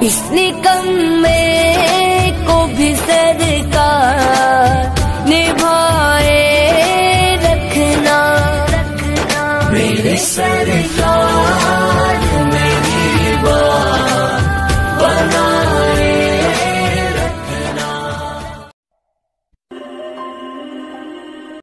इस निकम्मे को भी सरकार निभाए रखना मेरे सरकार।